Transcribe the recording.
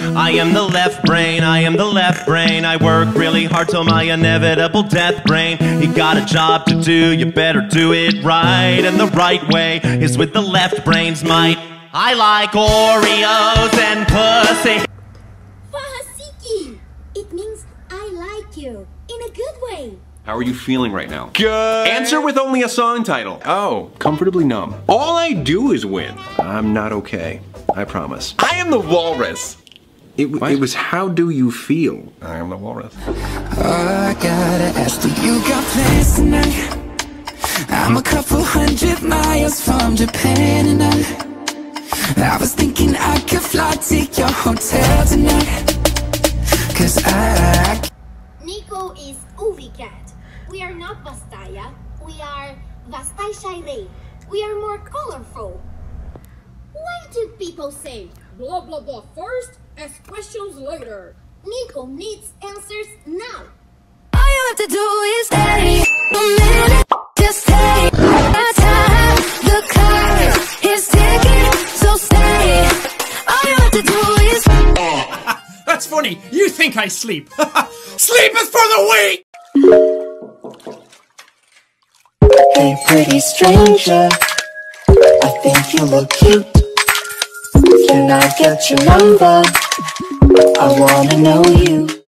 I am the left brain, I am the left brain. I work really hard till my inevitable death brain. You got a job to do, you better do it right. And the right way is with the left brain's might. I like Oreos and pussy. Fahasiki! It means I like you, in a good way. How are you feeling right now? Good. Answer with only a song title. Oh. Comfortably numb. All I do is win. I'm not okay. I promise. I am the walrus. It was how do you feel? I am the walrus. I gotta ask, do you got plans tonight? I'm a couple 100 miles from Japan and I was thinking I could fly to your hotel tonight. Cause Nico is Uvicat. We are not Vastaya. We are Vastaishire. We are more colorful. Why do people say blah blah blah first, ask questions later? Nico needs answers now. all you have to do is stay a minute, just stay. My time, the clock is ticking, so stay. All you have to do is That's funny. You think I sleep. Sleep is for the weak! Hey pretty stranger, I think you look cute. Can I get your number? I wanna know you.